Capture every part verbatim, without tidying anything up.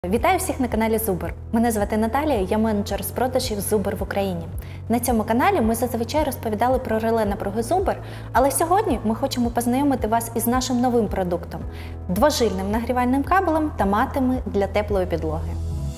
Вітаю всіх на каналі Зубр. Мене звати Наталія, я менеджер з продажів Зубр в Україні. На цьому каналі ми зазвичай розповідали про реле напруги Зубр, але сьогодні ми хочемо познайомити вас із нашим новим продуктом – двожильним нагрівальним кабелем та матами для теплої підлоги.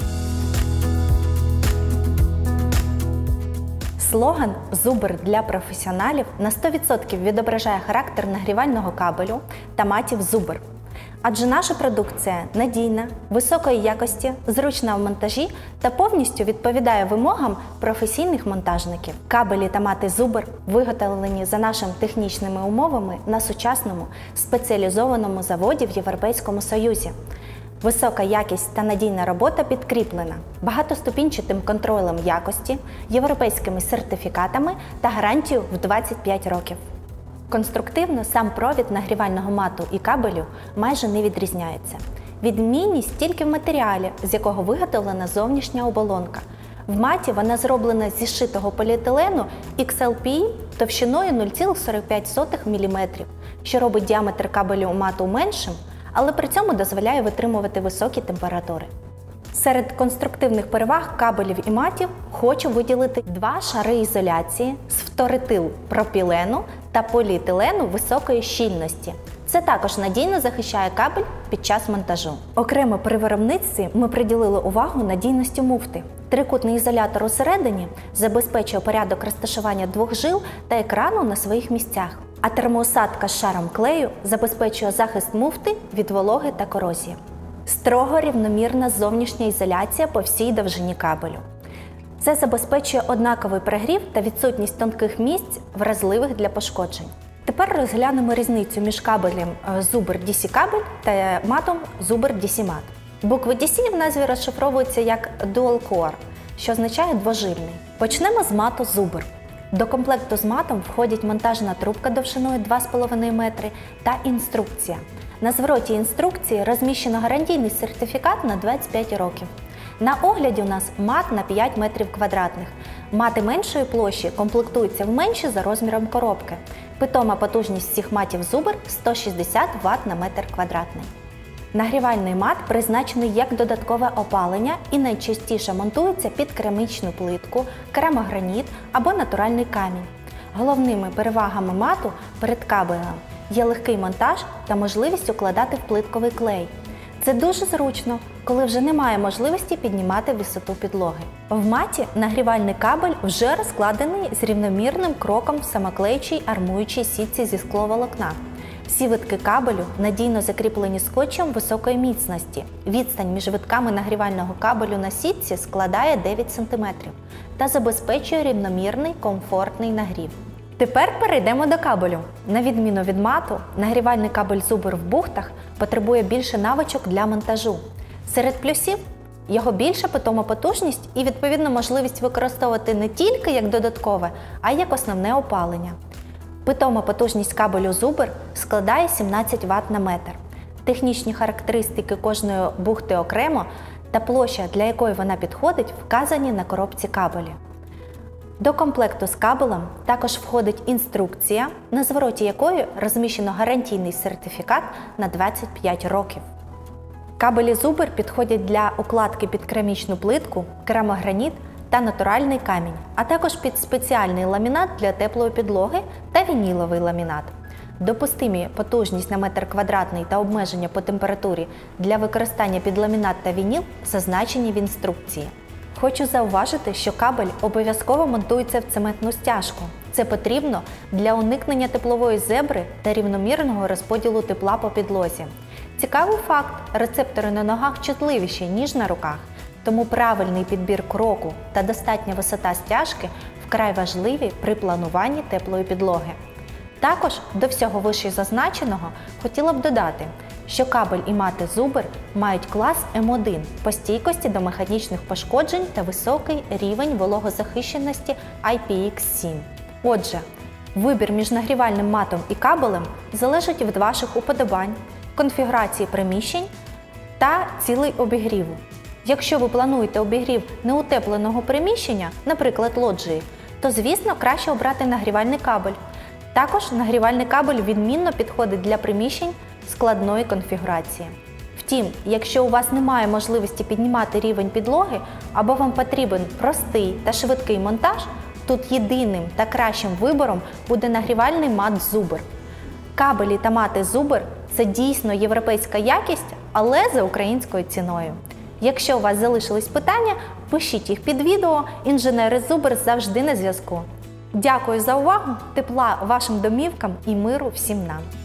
Слоган «Зубр для професіоналів» на сто відсотків відображає характер нагрівального кабелю та матів Зубр. Адже наша продукція надійна, високої якості, зручна в монтажі та повністю відповідає вимогам професійних монтажників. Кабелі та мати Зубр виготовлені за нашими технічними умовами на сучасному спеціалізованому заводі в Європейському Союзі. Висока якість та надійна робота підкріплена багатоступінчатим контролем якості, європейськими сертифікатами та гарантією в двадцять п'ять років. Конструктивно сам провід нагрівального мату і кабелю майже не відрізняється. Відмінність тільки в матеріалі, з якого виготовлена зовнішня оболонка. В маті вона зроблена зі зшитого поліетилену ікс ел пі і товщиною нуль цілих сорок п'ять сотих міліметра, що робить діаметр кабелю мату меншим, але при цьому дозволяє витримувати високі температури. Серед конструктивних переваг кабелів і матів хочу виділити два шари ізоляції з фторетилпропілену та поліетилену високої щільності. Це також надійно захищає кабель під час монтажу. Окремо при виробництві ми приділили увагу надійності муфти. Трикутний ізолятор усередині забезпечує порядок розташування двох жил та екрану на своїх місцях, а термоусадка з шаром клею забезпечує захист муфти від вологи та корозії. Строго рівномірна зовнішня ізоляція по всій довжині кабелю. Це забезпечує однаковий прогрів та відсутність тонких місць, вразливих для пошкоджень. Тепер розглянемо різницю між кабелем Зубр ді сі кабель та матом Зубр ді сі мат. Букви ді сі в назві розшифровуються як Dual Core, що означає двожильний. Почнемо з мату Зубр. До комплекту з матом входять монтажна трубка довжиною два з половиною метри та інструкція. На звороті інструкції розміщено гарантійний сертифікат на двадцять п'ять років. На огляді у нас мат на п'ять метрів квадратних. Мати меншої площі комплектуються в менші за розміром коробки. Питома потужність всіх матів Зубр – сто шістдесят ватт на метр квадратний. Нагрівальний мат призначений як додаткове опалення і найчастіше монтується під керамічну плитку, керамограніт або натуральний камінь. Головними перевагами мату перед кабелем є легкий монтаж та можливість укладати в плитковий клей. Це дуже зручно, коли вже немає можливості піднімати висоту підлоги. В маті нагрівальний кабель вже розкладений з рівномірним кроком в самоклеючій армуючій сітці зі скловолокна. Всі витки кабелю надійно закріплені скотчем високої міцності. Відстань між витками нагрівального кабелю на сітці складає дев'ять сантиметрів та забезпечує рівномірний, комфортний нагрів. Тепер перейдемо до кабелю. На відміну від мату, нагрівальний кабель Зубр в бухтах потребує більше навичок для монтажу. Серед плюсів – його більша питома потужність і, відповідно, можливість використовувати не тільки як додаткове, а й як основне опалення. Питома потужність кабелю Зубр складає сімнадцять ватт на метр. Технічні характеристики кожної бухти окремо та площа, для якої вона підходить, вказані на коробці кабелю. До комплекту з кабелем також входить інструкція, на звороті якої розміщено гарантійний сертифікат на двадцять п'ять років. Кабелі Зубр підходять для укладки під керамічну плитку, керамограніт та натуральний камінь, а також під спеціальний ламінат для теплої підлоги та вініловий ламінат. Допустимі потужність на метр квадратний та обмеження по температурі для використання під ламінат та вініл зазначені в інструкції. Хочу зауважити, що кабель обов'язково монтується в цементну стяжку. Це потрібно для уникнення теплової зебри та рівномірного розподілу тепла по підлозі. Цікавий факт – рецептори на ногах чутливіші, ніж на руках, тому правильний підбір кроку та достатня висота стяжки вкрай важливі при плануванні теплої підлоги. Також до всього вище зазначеного хотіла б додати, що кабель і мати Зубр мають клас ем один по стійкості до механічних пошкоджень та високий рівень вологозахищеності ай пі ікс сім. Отже, вибір між нагрівальним матом і кабелем залежить від ваших уподобань, конфігурації приміщень та цілей обігріву. Якщо ви плануєте обігрів неутепленого приміщення, наприклад лоджії, то, звісно, краще обрати нагрівальний кабель. Також нагрівальний кабель відмінно підходить для приміщень складної конфігурації. Втім, якщо у вас немає можливості піднімати рівень підлоги або вам потрібен простий та швидкий монтаж, тут єдиним та кращим вибором буде нагрівальний мат Зубр. Кабелі та мати Зубр – це дійсно європейська якість, але за українською ціною. Якщо у вас залишились питання, пишіть їх під відео, інженери Зубр завжди на зв'язку. Дякую за увагу, тепла вашим домівкам і миру всім нам!